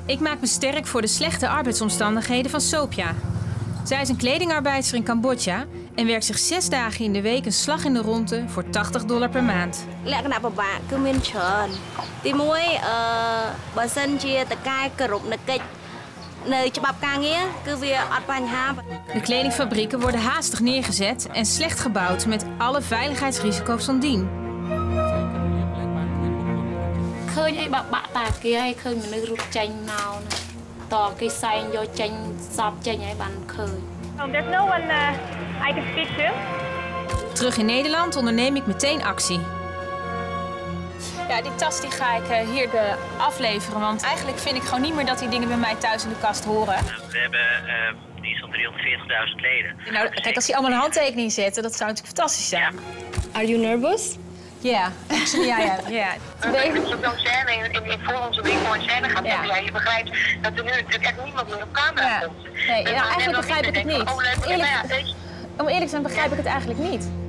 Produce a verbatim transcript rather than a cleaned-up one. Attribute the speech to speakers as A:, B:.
A: Ik maak me sterk voor de slechte arbeidsomstandigheden van Sopia. Zij is een kledingarbeidster in Cambodja en werkt zich zes dagen in de week een slag in de ronde voor tachtig dollar per maand. De kledingfabrieken worden haastig neergezet en slecht gebouwd met alle veiligheidsrisico's van dien.
B: There's no one uh, I can speak to.
A: Terug in Nederland onderneem ik meteen actie.
C: Ja, die tas die ga ik uh, hier de afleveren, want eigenlijk vind ik gewoon niet meer dat die dingen bij mij thuis in de kast horen.
D: We hebben uh, iets van driehonderdveertigduizend leden.
C: Nou, kijk, als die allemaal een handtekening zetten, dat zou natuurlijk fantastisch zijn.
D: Ja.
E: Are you nervous?
C: Ja, ja, ja, ja.
D: Als je zo'n scène in, in, in voor onze winkel een scène gaat hebben, ja. Ja, je begrijpt dat er nu natuurlijk echt niemand meer op camera
C: ja.
D: komt.
C: Nee, ja, eigenlijk begrijp ik het niet.
D: Oh, leuk,
C: Eerlijk,
D: ja,
C: om eerlijk te zijn begrijp ik het eigenlijk niet.